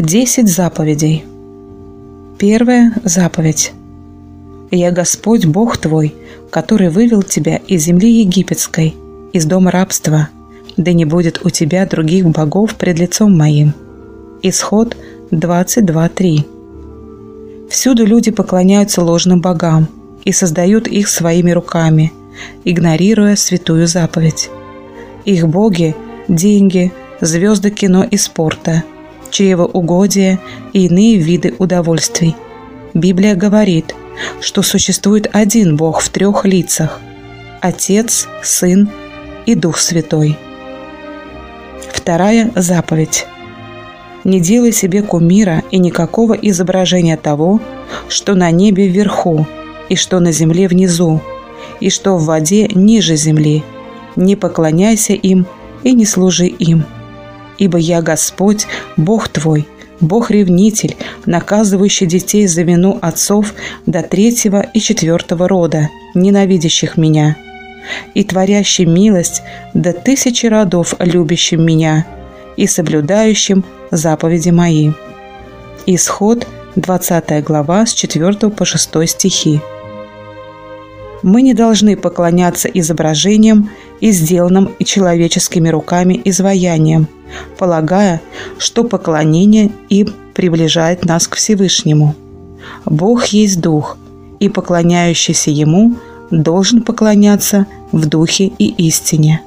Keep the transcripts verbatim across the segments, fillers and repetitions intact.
Десять заповедей. Первая заповедь. «Я Господь Бог твой, который вывел тебя из земли египетской, из дома рабства, да не будет у тебя других богов пред лицом моим». Исход двадцать два три. Всюду люди поклоняются ложным богам и создают их своими руками, игнорируя святую заповедь. Их боги – деньги, звезды кино и спорта, чревоугодия и иные виды удовольствий. Библия говорит, что существует один Бог в трех лицах – Отец, Сын и Дух Святой. Вторая заповедь. Не делай себе кумира и никакого изображения того, что на небе вверху, и что на земле внизу, и что в воде ниже земли. Не поклоняйся им и не служи им. Ибо я Господь, Бог твой, Бог-ревнитель, наказывающий детей за вину отцов до третьего и четвертого рода, ненавидящих меня, и творящий милость до тысячи родов, любящим меня и соблюдающим заповеди мои». Исход, двадцатая глава, с четвёртого по шестой стихи. Мы не должны поклоняться изображениям и сделанным и человеческими руками изваяниям, полагая, что поклонение им приближает нас к Всевышнему. Бог есть Дух, и поклоняющийся Ему должен поклоняться в Духе и истине.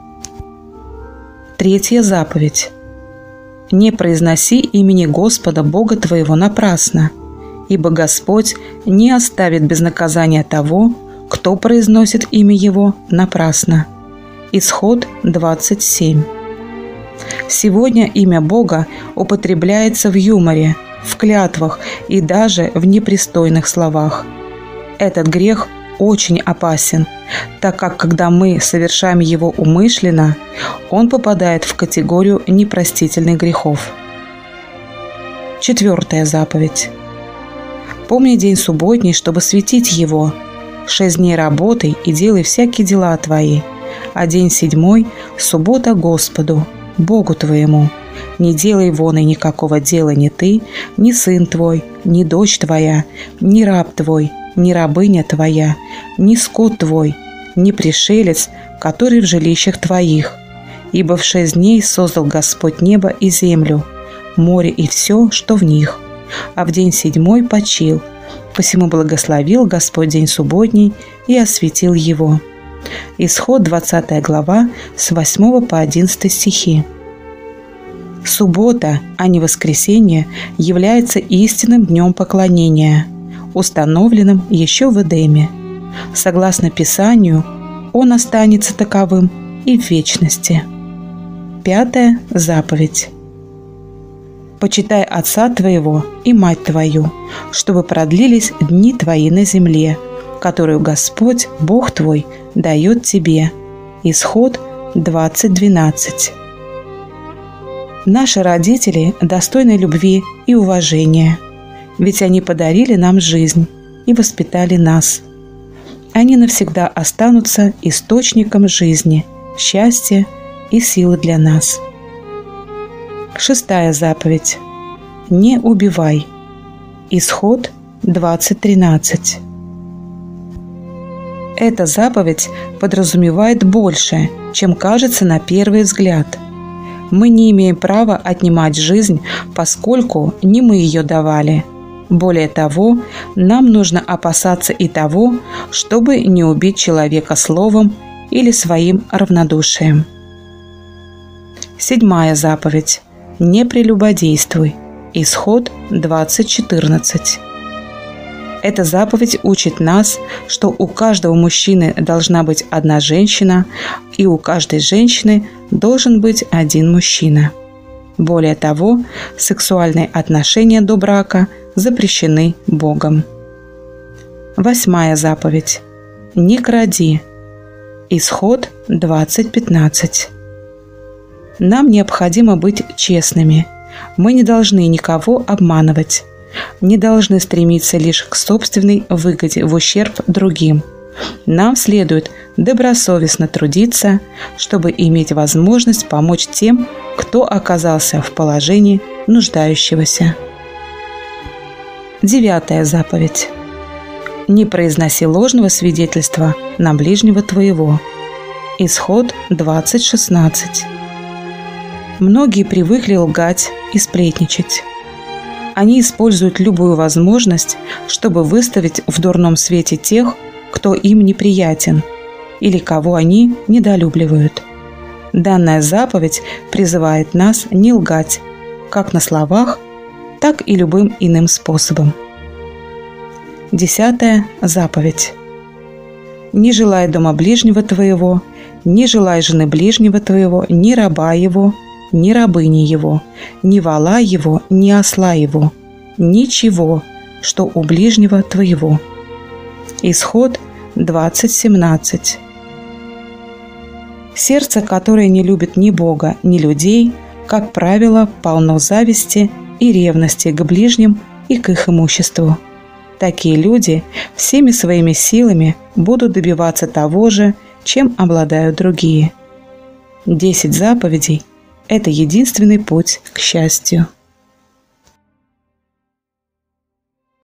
Третья заповедь. «Не произноси имени Господа Бога твоего напрасно, ибо Господь не оставит без наказания того, кто произносит имя Его напрасно». Исход двадцать семь. Сегодня имя Бога употребляется в юморе, в клятвах и даже в непристойных словах. Этот грех очень опасен, так как когда мы совершаем его умышленно, он попадает в категорию непростительных грехов. Четвертая заповедь. «Помни день субботний, чтобы светить его. Шесть дней работай и делай всякие дела твои, а день седьмой – суббота Господу, Богу твоему. Не делай вон и никакого дела ни ты, ни сын твой, ни дочь твоя, ни раб твой, ни рабыня твоя, ни скот твой, ни пришелец, который в жилищах твоих. Ибо в шесть дней создал Господь небо и землю, море и все, что в них, а в день седьмой почил. Посему благословил Господь день субботний и осветил его». Исход двадцатая глава, с восьмого по одиннадцатый стихи. Суббота, а не воскресенье, является истинным днем поклонения, установленным еще в Эдеме. Согласно Писанию, он останется таковым и в вечности. Пятая заповедь. «Почитай отца твоего и мать твою, чтобы продлились дни твои на земле, которую Господь, Бог твой, дает тебе». Исход двадцать двенадцать. Наши родители достойны любви и уважения, ведь они подарили нам жизнь и воспитали нас. Они навсегда останутся источником жизни, счастья и силы для нас. Шестая заповедь. «Не убивай». Исход двадцать тринадцать. Эта заповедь подразумевает больше, чем кажется на первый взгляд. Мы не имеем права отнимать жизнь, поскольку не мы ее давали. Более того, нам нужно опасаться и того, чтобы не убить человека словом или своим равнодушием. Седьмая заповедь. «Не прелюбодействуй». Исход двадцать четырнадцать. Эта заповедь учит нас, что у каждого мужчины должна быть одна женщина, и у каждой женщины должен быть один мужчина. Более того, сексуальные отношения до брака запрещены Богом. Восьмая заповедь. «Не кради». Исход двадцать пятнадцать. Нам необходимо быть честными. Мы не должны никого обманывать. Не должны стремиться лишь к собственной выгоде в ущерб другим. нам следует добросовестно трудиться, чтобы иметь возможность помочь тем, кто оказался в положении нуждающегося. Девятая заповедь. Не произноси ложного свидетельства на ближнего твоего. Исход двадцать шестнадцать. Многие привыкли лгать и сплетничать. Они используют любую возможность, чтобы выставить в дурном свете тех, кто им неприятен или кого они недолюбливают. Данная заповедь призывает нас не лгать, как на словах, так и любым иным способом. Десятая заповедь. Не желай дома ближнего твоего, не желай жены ближнего твоего, ни раба его, ни рабыни его, ни вола его, ни осла его, ничего, что у ближнего твоего. Исход двадцать семнадцать. Сердце, которое не любит ни Бога, ни людей, как правило, полно зависти и ревности к ближним и к их имуществу. Такие люди всеми своими силами будут добиваться того же, чем обладают другие. Десять заповедей – это единственный путь к счастью.